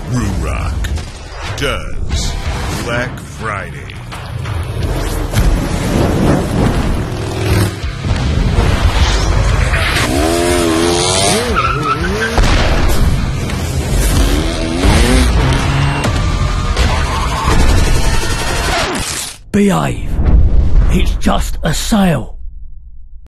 Ruroc does Black Friday. Behave. It's just a sale.